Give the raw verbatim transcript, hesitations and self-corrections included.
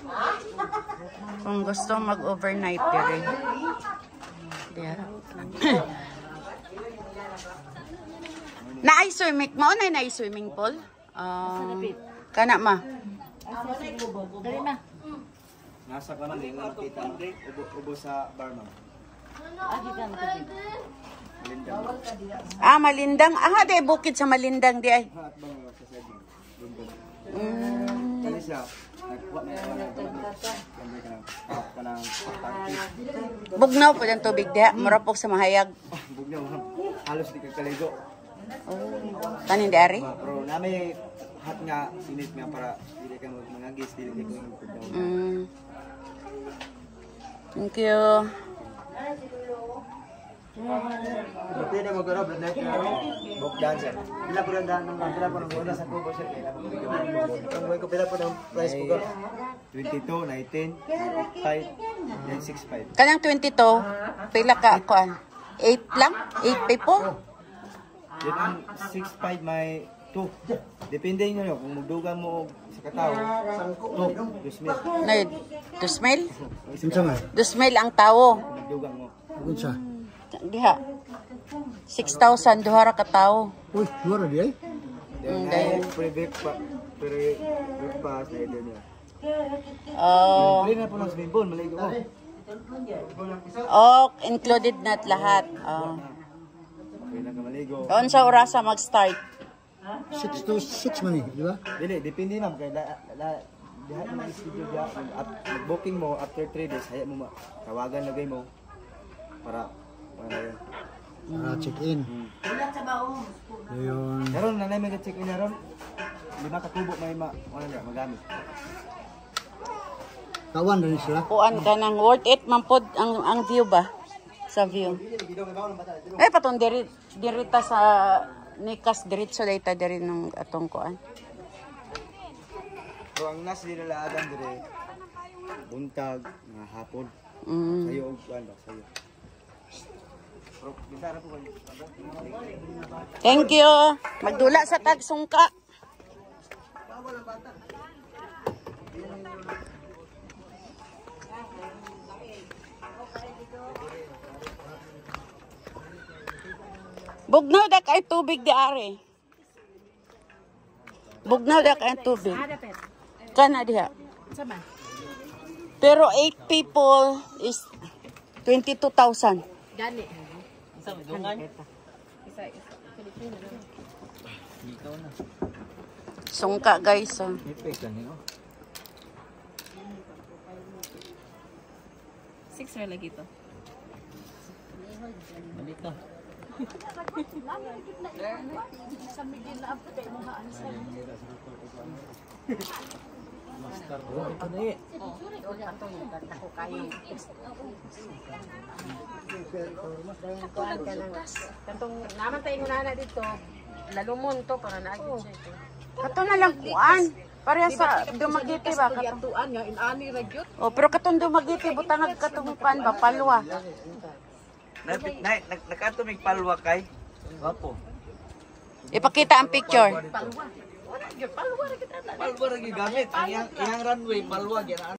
Kung gusto mag-overnight diri. There. Na ay swimming mo na na swimming pool. Um, kana ma. Dali ma. Nasa ka man din nakita mo. Ubo, ubo sa bar ma'am. Agi ka mo tubig. Malindang. Ah, Malindang. Ah, de bukid sa Malindang di ay. At bang sa saging. Bundok. Mm. Kani siya. Nagkuha na wala ka ng ka ng tangki. Bugnaw po ang tubig diha, murapok sa mahayag. Bugnaw ma'am. Halos di ka kaligo. Oh. Kanin di ari? Pero nami hat nga sinit nga para dili ka mangagis dili ko yung pagdaw. Mm. Thank you. Buti na magara blood night na book dancer. Pila po ang daan ng pila po ng bola sa kubo sir kaya mo bigyan ko pila po ng price ko ga twenty-two, nineteen, five, then six five. Kanang twenty-two, pila ka kuan? eight lang? eight people? Then ang six five may two. Depende nyo kung magdugan mo sa katao. two, two mil. Nay, dusmil? Unsa man? Dusmil ang tawo. Magdugan mo. Unsa? Diha. six thousand duha ra ka tawo. Uy, mura di ay? Mm, Then dahil- ay pre-breakfast, pre-breakfast na ito niya. Oh, Pre na po ng swimming pool, maligo mo. oh, included na lahat. Oh. Pre na ka maligo. Doon sa orasa mag-start. six to six man eh, di ba? Dili, depende na kay la la diha na schedule dia booking mo after three days haya mo ma tawagan lagay mo para para yun. Para check-in. Ayun. Karon na may check in ron. Lima ka tubo may ma ano niya magamit. Tawan rin sila. Kuan ka ng worth it man pod ang ang view ba? Sa view. Eh patong diri dirita sa Nikas diretso dayta diri ng atong kuan. So ang nas nila adan dire buntag nga hapon. Mm. Sayo og kuan ba sayo. Pero bisara po kayo. Thank you. Magdula sa tagsungka. Bugnaw dak ay tubig di ari. Bugnaw dak ay tubig. Kana diha. Sama. Pero eight people is twenty-two thousand. Gani. Sa dungan. Isa isa. Sungka guys. Oh. Ipek lang niyo. Six ra lagi to. Malita. Master bro, ito na eh. Kantong naman tayo na dito. Lalumon to para naagin siya ito. Kato na lang kuan. Pareha sa Dumaguete ba katong. Tuan nga inani ra gyud. Oh, pero katong Dumaguete butangag katong kuan ba palwa. Nakatumig palwa kay. Wapo. Ipakita ang picture. Palwa. Wala gyud palwa ra kita. Palwa ra gigamit. Ang iyang iyang runway palwa gyud.